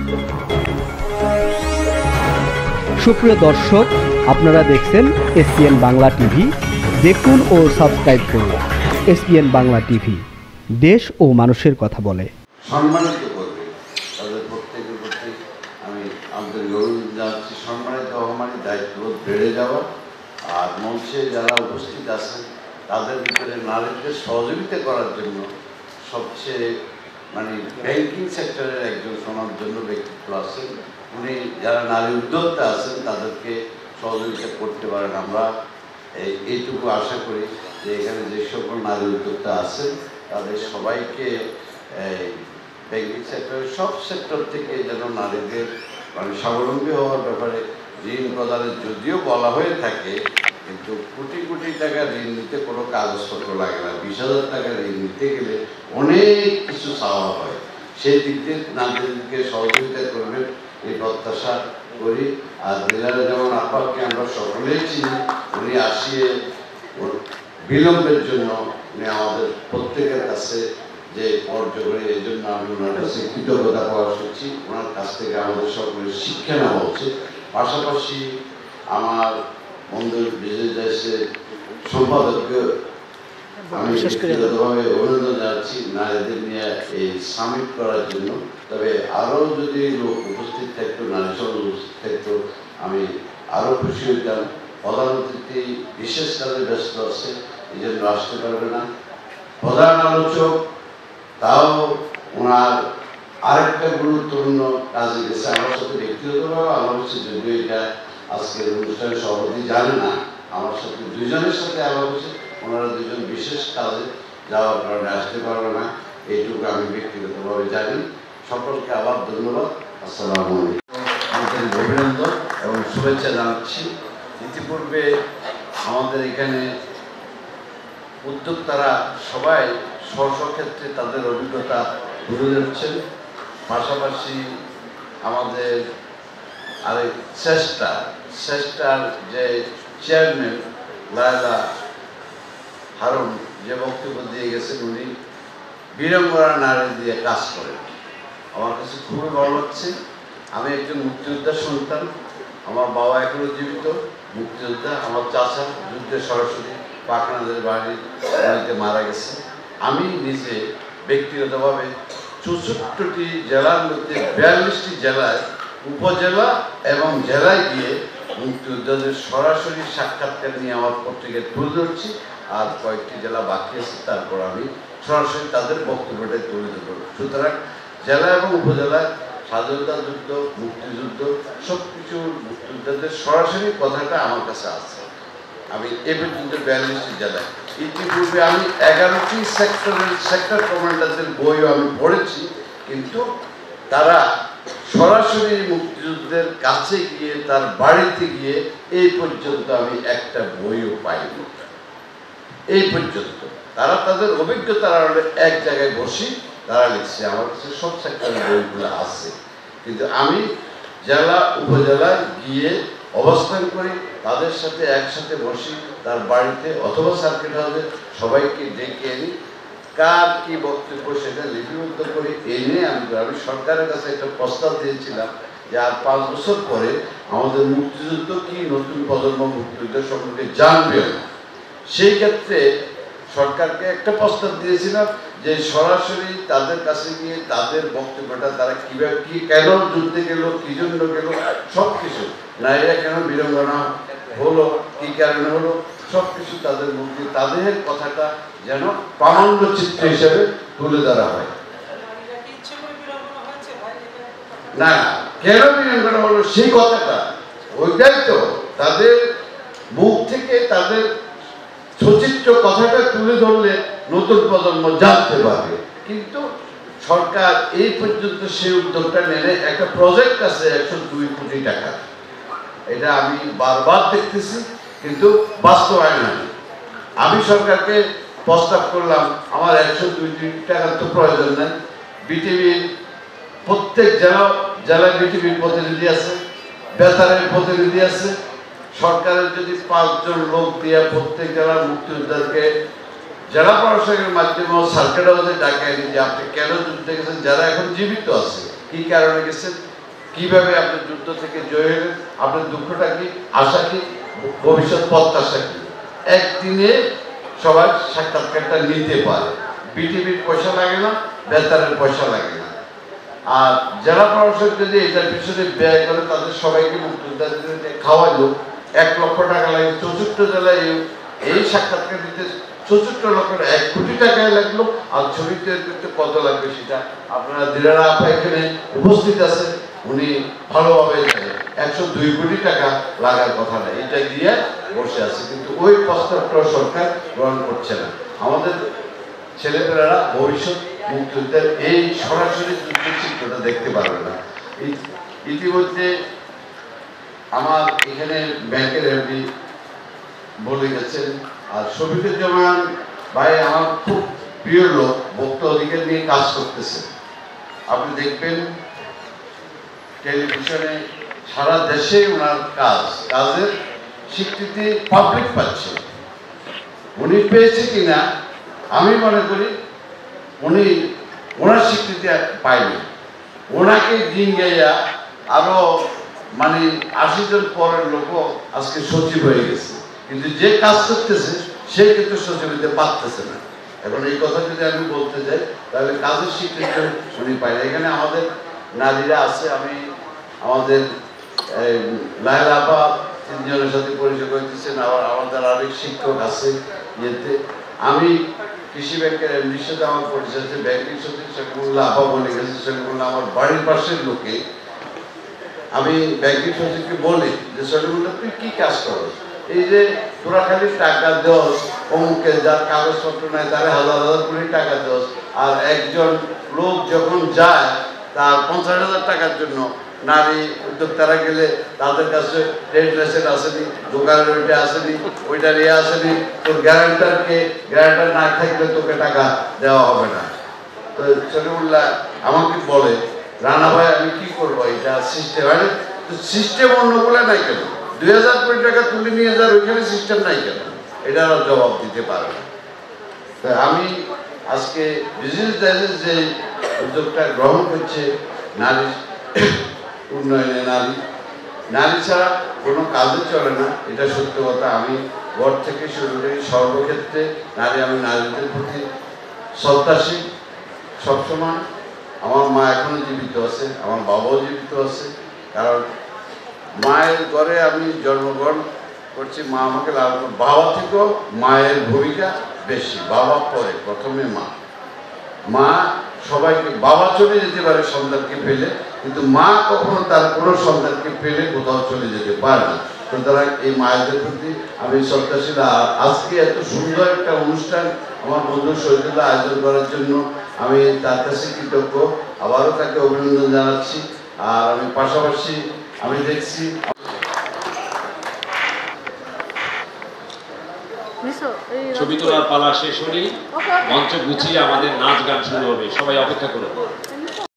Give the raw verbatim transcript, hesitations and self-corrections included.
সুপ্রিয় দর্শক, আপনারা দেখছেন এসপিএন বাংলা টিভি। দেখুন ও সাবস্ক্রাইব করুন এসপিএন বাংলা টিভি, দেশ ও মানুষের কথা বলে। সম্মানিত করবে তাদের প্রত্যেকের প্রতি আমি আন্তরিক অনুরোধ জানাচ্ছি। সম্মানিত অবমানিত দায়িত্ববোধ বেড়ে যাওয়া, আর মঞ্চে যারা উপস্থিত আছেন তাদের ভিতরে নারীদের সহযোগিতা করার জন্য সবচেয়ে মানে ব্যাংকিং সেক্টরের একজন শোনার জন্য ব্যক্তিত্ব আছেন। উনি যারা নারী উদ্যোক্তা আছেন তাদেরকে সহযোগিতা করতে পারেন। আমরা এইটুকু আশা করি যে এখানে যে সকল নারী উদ্যোক্তা আছেন তাদের সবাইকে ব্যাংকিং সেক্টরের সব সেক্টর থেকে যেন নারীদের মানে স্বাবলম্বী হওয়ার ব্যাপারে ঋণ প্রদানের যদিও বলা হয়ে থাকে, কিন্তু কোটি কোটি টাকা ঋণ নিতে কোনো কাগজপত্র লাগে না। বিশ হাজার টাকা ঋণ নিতে গেলে অনেক কিছু চাওয়া হয়। সেই দিক দিয়ে নারীদেরকে সহযোগিতা করবেন এই প্রত্যাশা করি। আর জেলারে যেমন আপাকে আমরা সকলেই চিনি, উনি আসিয়ে বিলম্বের জন্য উনি আমাদের প্রত্যেকের কাছে যে পর্যায় করে, এই জন্য আমি ওনার কাছে কৃতজ্ঞতা প্রকাশ করছি। ওনার কাছ থেকে আমাদের সকলের শিক্ষা নেওয়া উচিত। পাশাপাশি আমার বন্ধুর বিজয় দাসে সম্পাদককে আমি ব্যক্তিগতভাবে অভিনন্দন জানাচ্ছি নারীদের নিয়ে এই সামিট করার জন্য। তবে আরও যদি লোক উপস্থিত থাকতো, নারী সমাজ উপস্থিত থাকতো, আমি আরও খুশি হইতাম। প্রধান অতিথি বিশেষ কাজে ব্যস্ত আছে, এই জন্য আসতে পারবে না। প্রধান আলোচক তাও ওনার আরেকটা গুরুত্বপূর্ণ কাজে গেছে, আমার সাথে ব্যক্তিগতভাবে আলাপ হচ্ছে, যদিও এটা আজকের অনুষ্ঠানের সভাপতি জানে না। আমার সাথে দুজনের সাথে আলাপ হচ্ছে, ওনারা দুজন বিশেষ কাজে যাওয়ার কারণে আসতে পারবে না, এইটুকু আমি ব্যক্তিগতভাবে জানি। সকলকে আবার ধন্যবাদ। আসসালামু আলাইকুম, আন্তরিক অভিনন্দন এবং শুভেচ্ছা জানাচ্ছি। ইতিপূর্বে আমাদের এখানে উদ্যোক্তারা সবাই স্ব ক্ষেত্রে তাদের অভিজ্ঞতা তুলে ধরছেন। পাশাপাশি আমাদের আরেক চেষ্টা চেষ্টার যে চেয়ারম্যান লায়লা হারুন যে বক্তব্য দিয়ে গেছেন, উনি বীরাঙ্গনা নারী দিয়ে কাজ করেন। আমার কাছে খুবই ভালো লাগছে। আমি একজন মুক্তিযোদ্ধার সন্তান, আমার বাবা এখনো জীবিত মুক্তিযোদ্ধা। আমার চাচা যুদ্ধে সরাসরি পাখনাদের বাড়িতে মারা গেছে। আমি নিজে ব্যক্তিগতভাবে চৌষট্টিটি জেলার মধ্যে বিয়াল্লিশটি জেলায় উপজেলা এবং জেলায় গিয়ে মুক্তিযোদ্ধাদের সরাসরি সাক্ষাৎকার নিয়ে আমার পত্রিকায় তুলে ধরছি। আর কয়েকটি জেলা বাকি আছে, তারপর আমি সরাসরি তাদের বক্তব্যটাই তুলে ধরব। সুতরাং জেলা এবং উপজেলায় স্বাধীনতা যুদ্ধ, মুক্তিযুদ্ধ সব কিছু মুক্তিযোদ্ধাদের সরাসরি কথাটা আমার কাছে আছে। আমি এ পর্যন্ত বিয়াল্লিশটি জেলায়, ইতিপূর্বে আমি এগারোটি সেক্টরের সেক্টর কমান্ডারদের বইও আমি পড়েছি, কিন্তু তারা সরাসরি মুক্তিযুদ্ধের কাছে গিয়ে তার বাড়িতে গিয়ে এই পর্যন্ত আমি একটা বইও পাইনি। এই পর্যন্ত তারা তাদের অভিজ্ঞতার আড়ালে এক জায়গায় বসি তারা লিখছে। আমার কাছে সব সেক্টরের বইগুলো আছে, কিন্তু আমি জেলা উপজেলায় গিয়ে অবস্থান করি, তাদের সাথে একসাথে বসি তার বাড়িতে অথবা সার্কিট হাউসে, সবাইকে ডেকে আনি, কার কি বক্তব্য সেটা লিপিবদ্ধ করে এনে আমি আমি সরকারের কাছে একটা প্রস্তাব দিয়েছিলাম যে আর পাঁচ বছর পরে আমাদের মুক্তিযুদ্ধ কি নতুন প্রজন্ম মুক্তিযুদ্ধ সম্পর্কে জানবে। সেই ক্ষেত্রে সরকারকে একটা প্রস্তাব দিয়েছিলাম যে সরাসরি তাদের কাছে গিয়ে তাদের বক্তব্যটা তারা কীভাবে কী কেন যুদ্ধে গেল, কী জন্য গেল, সব কিছু, নারীরা কেন বীরাঙ্গনা হলো, কী কারণে হলো, সব কিছু তাদের মুক্তি তাদের কথাটা যেন প্রামাণ্য চিত্র হিসেবে তুলে ধরা হয়। না কেন বীরাঙ্গনা হলো সেই কথাটা, ওইটাই তো তাদের মুখ থেকে তাদের সচিত্র কথাটা তুলে ধরলে নতুন প্রজন্ম জানতে পারবে। কিন্তু সরকার এই পর্যন্ত সেই উদ্যোগটা নেয়। একটা প্রজেক্ট আছে একশো দুই কোটি টাকা, এটা আমি বারবার দেখতেছি, কিন্তু বাস্তবায়ন হয়নি। আমি সরকারকে প্রস্তাব করলাম আমার একশো দুই কোটি টাকার তো প্রয়োজন নেই। বিটিভির প্রত্যেক জেলা জেলায় বিটিভির প্রতিনিধি আছে, বেতারের প্রতিনিধি আছে। সরকারের যদি পাঁচজন লোক দিয়ে প্রত্যেক জেলার মুক্তিযোদ্ধাকে জেলা প্রশাসকের মাধ্যমে সার্কিট হাউসে ডাকে আনি যে আপনি কেন যুদ্ধে গেছেন, যারা এখন জীবিত আছে কি কারণে গেছেন, কিভাবে আপনি যুদ্ধ থেকে জয় হলেন, আপনার দুঃখটা কি, আশা কি, ভবিষ্যৎ প্রত্যাশা কি, একদিনে সবাই সাক্ষাৎকারটা নিতে পারে। বিটিভির পয়সা লাগে না, বেতারের পয়সা লাগে না। আর জেলা প্রশাসক যদি এটার পিছনে ব্যয় করে তাদের সবাইকে মুক্তিযোদ্ধাদের খাওয়াইলো, এক লক্ষ টাকা লাগে চতুর্থ জেলায় এই সাক্ষাৎকার দিতে চতুর্থ লক্ষের এক কোটি টাকায় লাগলো। আর ছবি তৈরি করতে কত লাগবে সেটা আপনারা দিলারা আপা এখানে উপস্থিত আছে, উনি ভালোভাবে জানেন। একশো দুই কোটি টাকা লাগার কথা না, এটা দিয়ে বসে আছে, কিন্তু ওই প্রস্তাবটা সরকার গ্রহণ করছে না। আমাদের ছেলেমেয়েরা ভবিষ্যৎ মুক্তিযুদ্ধের এই সরাসরি যুদ্ধের চিত্রটা দেখতে পারবে না। ইতিমধ্যে আমার এখানে ব্যাংকের এমডি বলে গেছেন, আর শফিকুজ্জামান ভাই আমার খুব প্রিয় লোক, ভোক্তা অধিকার নিয়ে কাজ করতেছে। আপনি দেখবেন টেলিভিশনে সারা দেশে ওনার কাজ, কাজের স্বীকৃতি পাবলিক পাচ্ছে। উনি পেয়েছে কিনা আমি মনে করি উনি ওনার স্বীকৃতি পায়নি। ওনাকে দিন গাইয়া আরো মানে আশি জন পরের লোকও আজকে সচিব হয়ে গেছে, কিন্তু যে কাজ করতেছে সে কিন্তু সচিব হতে পারতেছে না। এখন এই কথা যদি আমি বলতে যাই তাহলে কাজের স্বীকৃতি উনি পায় না। এখানে আমাদের নারীরা আছে, আমি আমাদের লায়লা আপা তিনজনের সাথে পরিচয় করতেছেন, আবার আমাদের আরেক শিক্ষক আছে ইয়েতে। আমি কৃষি ব্যাংকের এমডির সাথে আমার পরিচয় আছে, ব্যাংকিং সচিব শফিকুল্লাহ আপা বলে গেছে, শফিকুল্লাহ আমার বাড়ির পাশের লোকে। আমি ব্যাংকিং সচিবকে বলি যে শফিকুল্লাহ তুই কি কাজ করো, এই যে তোরা খালি টাকা দেওস অমুকে, যার কাগজপত্র নাই তারা হাজার হাজার কোটি টাকা দেওস, আর একজন লোক যখন যায় তার পঞ্চাশ হাজার টাকার জন্য নারী উদ্যোক্তারা গেলে তাদের কাছে ট্রেড লাইসেন্স আসেনি, দোকানের ওইটা আসেনি, ওইটার ইয়ে আসেনি, তোর গ্যারান্টারকে গ্যারান্টার না থাকলে তোকে টাকা দেওয়া হবে না। তো শফিকুল্লাহ আমাকে বলে রানা ভাই আমি কি করবো, এটা সিস্টেম মানে সিস্টেম অন্যগুলো নাই কেন, দুই হাজার কোটি টাকা তুলে নিয়ে যাওয়ার ওইখানে সিস্টেম নাই কেন, এটা জবাব দিতে পারে না। তাই আমি আজকে বিজনেস ডাইজেস্ট যে উদ্যোগটা গ্রহণ করছে নারী উন্নয়নে, নারী নারী ছাড়া কোনো কাজে চলে না, এটা সত্য কথা। আমি ঘর থেকে শুরু করি সর্বক্ষেত্রে নারী, আমি নারীদের প্রতি শ্রদ্ধাশীল সবসময়। আমার মা এখনো জীবিত আছে, আমার বাবাও জীবিত আছে, কারণ মায়ের ঘরে আমি জন্মগ্রহণ করছি, মা আমাকে লালন, বাবা থেকেও মায়ের ভূমিকা বেশি, বাবা পরে, প্রথমে মা। মা সবাইকে, বাবা চলে যেতে পারে সন্তানকে ফেলে, কিন্তু মা কখনো তার কোনো সন্তানকে ফেলে কোথাও চলে যেতে পারে না। সুতরাং এই মায়েদের প্রতি আমি শ্রদ্ধাশীল। আজকে এত সুন্দর একটা অনুষ্ঠান আমার বন্ধু শহীদুল্লাহ আয়োজন করার জন্য আমি তার কাছে কৃতজ্ঞ, আবারও তাকে অভিনন্দন জানাচ্ছি। আর আমি পাশাপাশি আমি দেখছি ছবি তোলার পালা শেষ হলেই মঞ্চ গুছিয়ে আমাদের নাচ গান শুরু হবে, সবাই অপেক্ষা করুন।